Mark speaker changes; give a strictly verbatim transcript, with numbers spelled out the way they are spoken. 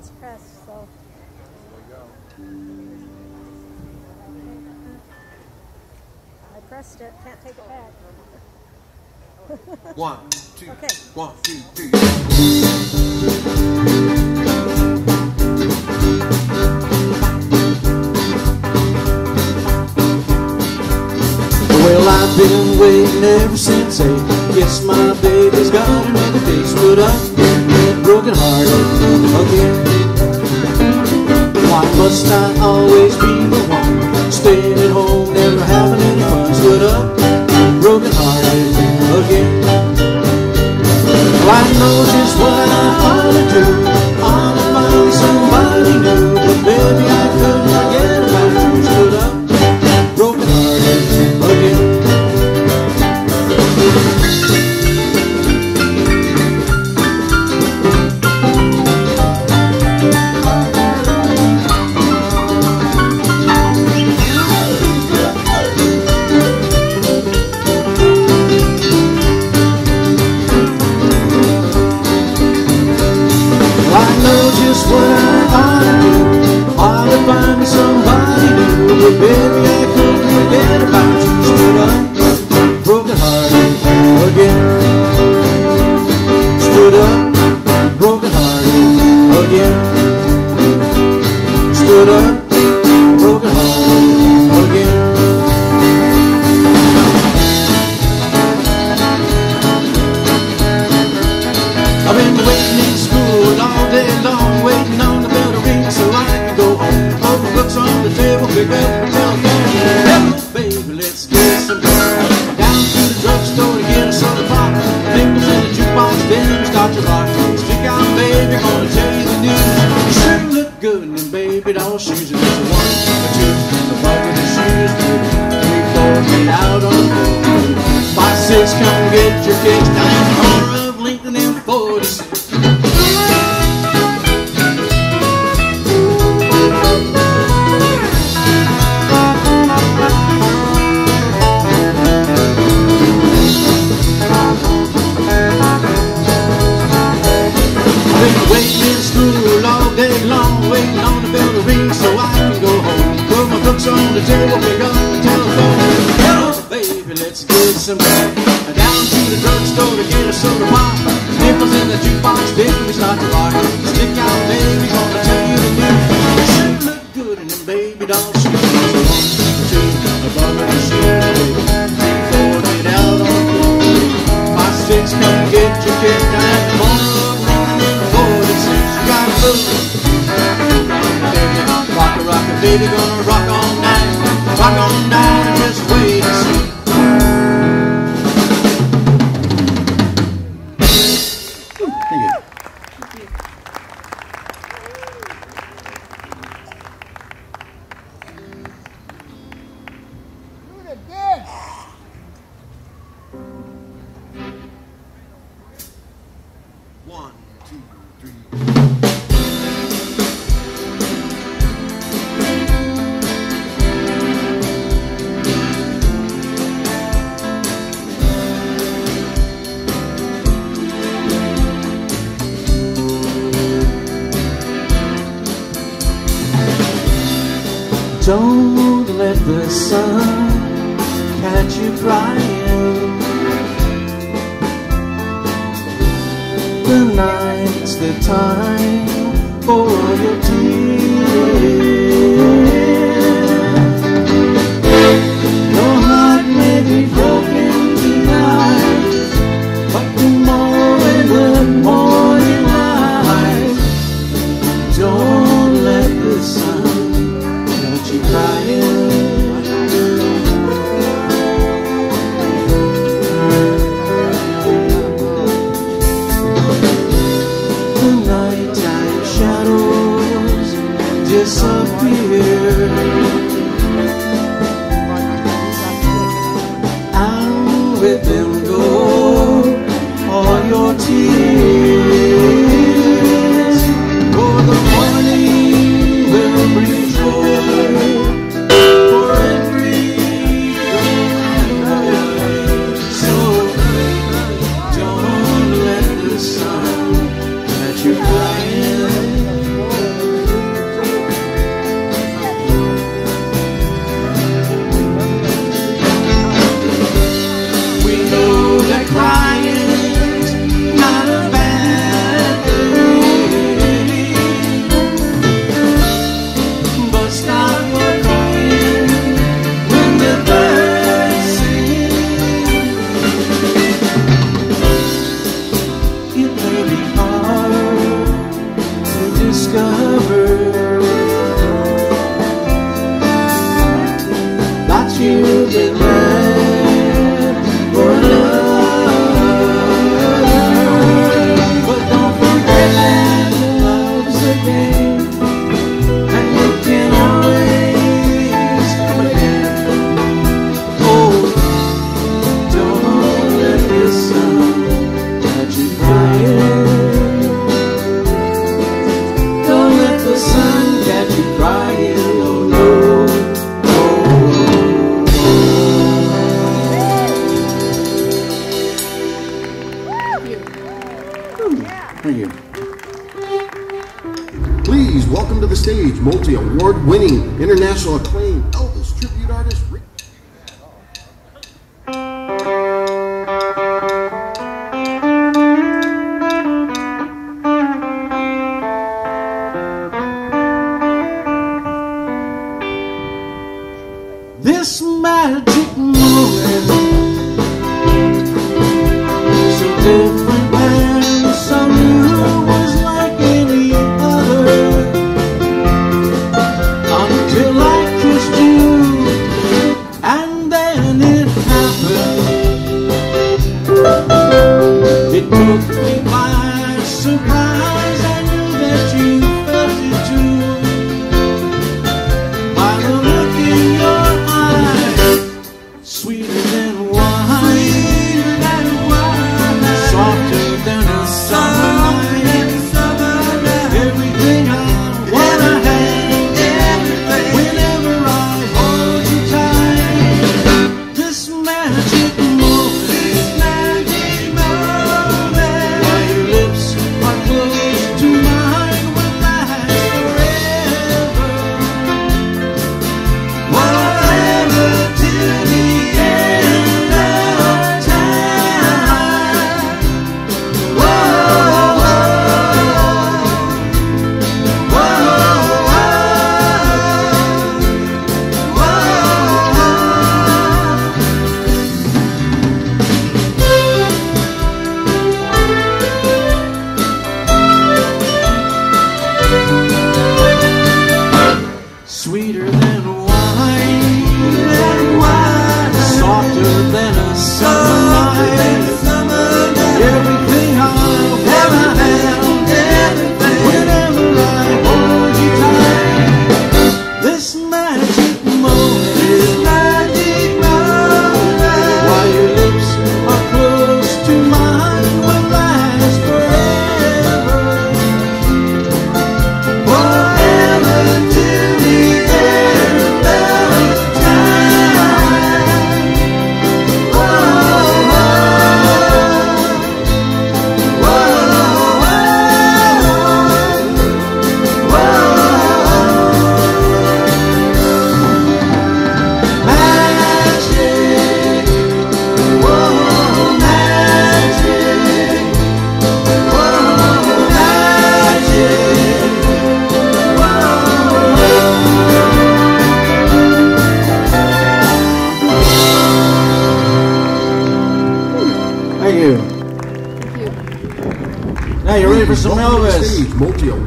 Speaker 1: it's pressed, so. I pressed it, can't take it back.
Speaker 2: One, two,
Speaker 1: okay.
Speaker 2: One, two, three.
Speaker 3: Well, I've been waiting ever since eight. Yes, my baby's got another day. Stood up and broken hearted again. Why must I always be the one staying at home, never having any fun? Stood up and broken hearted again. Well, I know just what I ought to do. Ought to find somebody new, but baby, I couldn't forget about you. Stood up and broken hearted again. What I ought to do, ought to find me somebody new, but baby, I couldn't forget about you. Stood up, broken hearted again. Stood up, broken hearted again. Stood up, broken hearted again. I've been waiting in school all day long, waiting on the bell to ring so I can go home. All the books on the table, pick up the telephone. Hello, baby, let's get some fun. Down to the drugstore to get a soda pop. Nickels in the jukebox, then we start to rock. Stick out, baby, gonna tell you the news. You sure look good in them baby doll shoes. And there's a one, a two, a bucket of shoes, three, four, get out on the floor. Five, six, come get your kicks down the corner of Lincoln and forty-six. Waiting in school all day long, waiting on the bell to ring so I can go home. Put my books on the table, pick up the telephone. Hello, baby, let's get some fun. Down to the drugstore to get a soda pop. Nickels in the jukebox, then we start to rock. Stick out, baby, gonna tell you the news. You sure look good in them baby doll shoes. One, two, a bucket of shoes, three, four, get out on the floor. Five, six, come get your kid down the corner. Rock a rock a baby, gonna rock all night, rock all night and just wait and see. Thank you.
Speaker 4: Do it again.
Speaker 2: One, two, three.
Speaker 3: Don't let the sun catch you crying. The night's the time for all your tears. Your heart may be broken tonight, but tomorrow in the morning light, don't let the sun you crying. The nighttime shadows disappear. And with them go all your tears. For the morning will bring joy. You're crying. hard to discover that you've been meant for love. But don't forget that love's a game, and you can always come again. Oh, don't let the sun catch you crying. Don't let the sun catch you crying. Oh no. Thank you.
Speaker 2: Please welcome to the stage multi-award winning, international acclaimed Elvis tribute artist Rick.
Speaker 3: This magic moment, so different than some new, was like any other, until I kissed you, and then it happened. It took me by surprise. I knew that you felt it too, by the look in your eyes, sweeter than wine, softer than a summer night. Everything I wanna have, whenever I hold you tight. This magic moment, while your lips are close to mine, will last forever. Forever till the end of time. Whoa, whoa, whoa, sweeter than wine, softer than a summer night. Everything I'll ever have, whenever I hold you tight. This magic moment, while your lips are close to mine, will last forever. Forever till the end of time. Whoa, whoa, whoa, whoa, magic, whoa, magic, whoa, magic. Thank you. Now you're ready for some
Speaker 2: Welcome to the
Speaker 3: Elvis.
Speaker 2: stage multi